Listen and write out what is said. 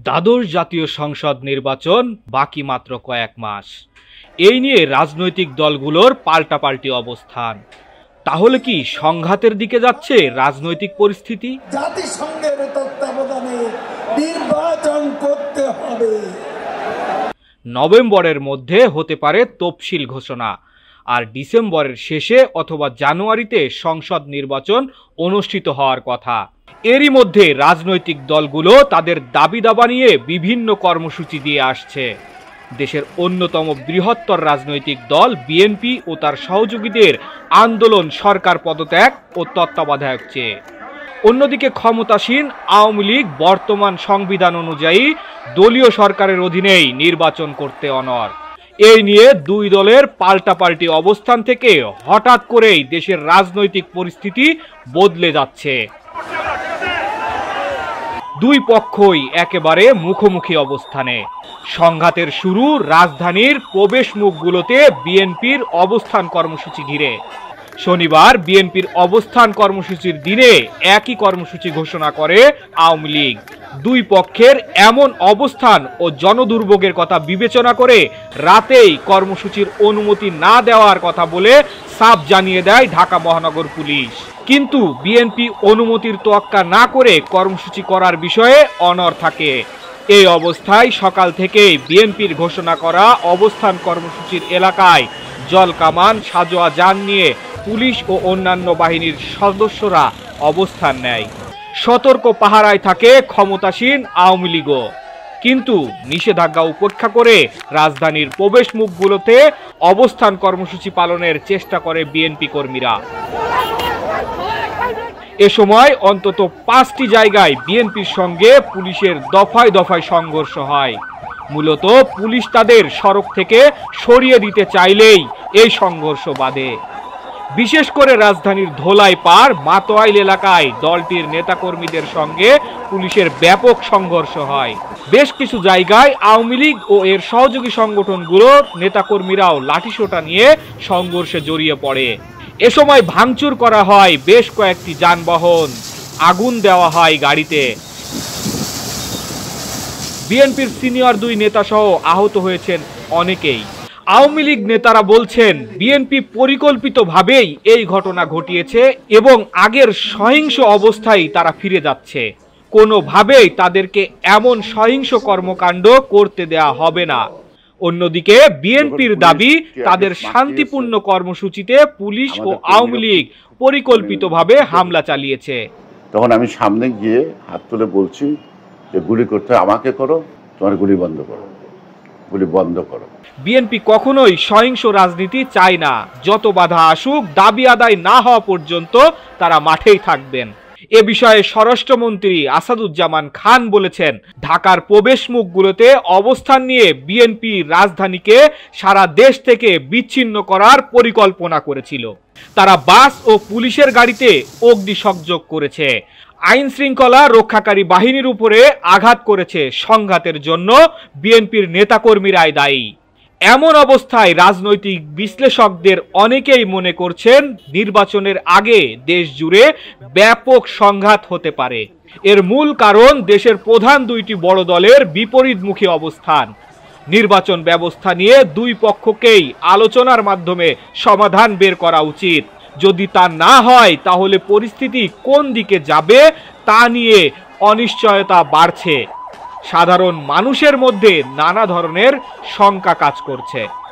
দ্বাদশ জাতীয় সংসদ নির্বাচন বাকি মাত্র কয়েক মাস। এই নিয়ে রাজনৈতিক দলগুলোর পাল্টাপাল্টি অবস্থান। তাহলে কি সংঘাতের দিকে যাচ্ছে রাজনৈতিক পরিস্থিতি? জাতিসংঘের তত্ত্বাবধানে নির্বাচন করতে হবে। নভেম্বরের মধ্যে হতে পারে তফসিল ঘোষণা, আর ডিসেম্বরের শেষে অথবা জানুয়ারিতে সংসদ নির্বাচন অনুষ্ঠিত হওয়ার কথা। এরই মধ্যে রাজনৈতিক দলগুলো তাদের দাবি দাবা নিয়ে বিভিন্ন কর্মসূচি দিয়ে আসছে। দেশের অন্যতম বৃহত্তর রাজনৈতিক দল বিএনপি ও তার সহযোগীদের আন্দোলন সরকার পদত্যাগ ও তত্ত্বাবধায়ক চেয়ে। অন্যদিকে ক্ষমতাসীন আওয়ামী লীগ বর্তমান সংবিধান অনুযায়ী দলীয় সরকারের অধীনেই নির্বাচন করতে অনড়। এই নিয়ে দুই দলের পাল্টাপাল্টি অবস্থান থেকে হঠাৎ করেই দেশের রাজনৈতিক পরিস্থিতি বদলে যাচ্ছে। দুই পক্ষই একেবারে মুখোমুখি অবস্থানে। সংঘাতের শুরু রাজধানীর প্রবেশ মুখগুলোতে বিএনপির অবস্থান কর্মসূচি ঘিরে। শনিবার বিএনপির অবস্থান কর্মসূচির দিনে একই কর্মসূচি ঘোষণা করে আওয়ামী লীগ। দুই পক্ষের এমন অবস্থান ও জনদুর্ভোগের কথা বিবেচনা করে রাতেই কর্মসূচির অনুমতি না দেওয়ার কথা বলে সাফ জানিয়ে দেয় ঢাকা মহানগর পুলিশ। কিন্তু বিএনপি অনুমতির তোয়াক্কা না করে কর্মসূচি করার বিষয়ে অনড় থাকে। এই অবস্থায় সকাল থেকেই বিএনপির ঘোষণা করা অবস্থান কর্মসূচির এলাকায় জলকামান, সাজোয়া যান নিয়ে পুলিশ ও অন্যান্য বাহিনীর সদস্যরা অবস্থান নেয়। সতর্ক পাহারায় থাকে ক্ষমতাসীন আওয়ামী লীগও। কিন্তু নিষেধাজ্ঞা উপেক্ষা করে রাজধানীর প্রবেশ মুখগুলোতে অবস্থান কর্মসূচি পালনের চেষ্টা করে বিএনপি কর্মীরা। এ সময় অন্তত 5টি জায়গায় বিএনপির সঙ্গে পুলিশের দফায় দফায় সংঘর্ষ হয়। মূলত পুলিশ তাদের সড়ক থেকে সরিয়ে দিতে চাইলেই এই সংঘর্ষ বাধে। বিশেষ করে রাজধানীর ধোলাই পার মাতোয়াইল এলাকায় দলটির নেতাকর্মীদের সঙ্গে পুলিশের ব্যাপক সংঘর্ষ হয়। বেশ কিছু জায়গায় আওয়ামী লীগ ও এর সহযোগী সংগঠনগুলোর নেতাকর্মীরাও লাঠিসোঁটা নিয়ে সংঘর্ষে জড়িয়ে পড়ে। এ সময় ভাঙচুর করা হয় বেশ কয়েকটি যানবাহন, আগুন দেওয়া হয় গাড়িতে। বিএনপির সিনিয়র দুই নেতা সহ আহত হয়েছেন অনেকেই। আওয়ামী লীগ নেতারা বলছেন বিএনপি পরিকল্পিতভাবেই এই ঘটনা ঘটিয়েছে এবং আগের সহিংস অবস্থায় তারা ফিরে যাচ্ছে। কোনোভাবেই তাদেরকে এমন সহিংস কর্মকাণ্ড করতে দেয়া হবে না। অন্যদিকে বিএনপির দাবি তাদের শান্তিপূর্ণ কর্মসূচিতে পুলিশ ও আওয়ামী লীগ পরিকল্পিতভাবে হামলা চালিয়েছে। তখন আমি সামনে গিয়ে হাত তুলে বলছি যে গুলি করতে আমাকে করো, তোমার গুলি বন্ধ করো, গুলি বন্ধ করো। বিএনপি কখনোই সহিংস রাজনীতি চায় না। যত বাধা আসুক, দাবি আদায় না হওয়া পর্যন্ত তারা মাঠেই থাকবেন। এ বিষয়ে স্বরাষ্ট্রমন্ত্রী আসাদুজ্জামান খান বলেছেন, ঢাকার প্রবেশ মুখগুলোতে অবস্থান নিয়ে বিএনপি রাজধানীকে সারা দেশ থেকে বিচ্ছিন্ন করার পরিকল্পনা করেছিল। তারা বাস ও পুলিশের গাড়িতে অগ্নিসংযোগ করেছে, আইন শৃঙ্খলা রক্ষাকারী বাহিনীর উপরে আঘাত করেছে। সংঘাতের জন্য বিএনপির নেতাকর্মীরাই দায়ী। এমন অবস্থায় রাজনৈতিক বিশ্লেষকদের অনেকেই মনে করছেন নির্বাচনের আগে দেশ জুড়ে ব্যাপক সংঘাত হতে পারে। এর মূল কারণ দেশের প্রধান দুইটি বড় দলের বিপরীতমুখী অবস্থান। নির্বাচন ব্যবস্থা নিয়ে দুই পক্ষকেই আলোচনার মাধ্যমে সমাধান বের করা উচিত। যদি তা না হয় তাহলে পরিস্থিতি কোন দিকে যাবে তা নিয়ে অনিশ্চয়তা বাড়ছে। সাধারণ মানুষের মধ্যে নানা ধরনের শঙ্কা কাজ করছে।